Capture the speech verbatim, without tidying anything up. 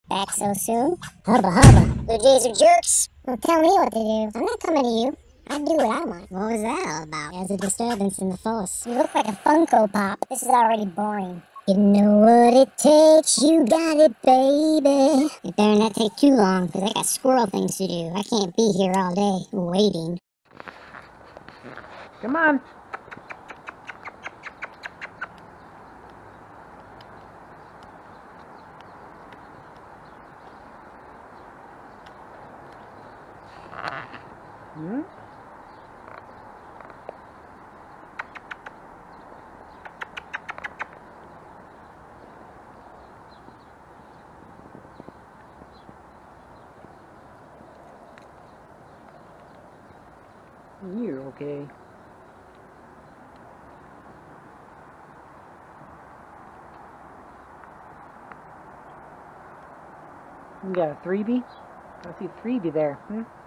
Back so soon? Hubba hubba. Blue Jays are jerks. Don't tell me what to do. I'm not coming to you. I do what I want. What was that all about? There's a disturbance in the force. You look like a Funko Pop. This is already boring. You know what it takes, you got it, baby. It better not take too long, because I got squirrel things to do. I can't be here all day waiting. Come on. Hmm? You're okay. You got a Threebe? I see Threebe there. Hmm?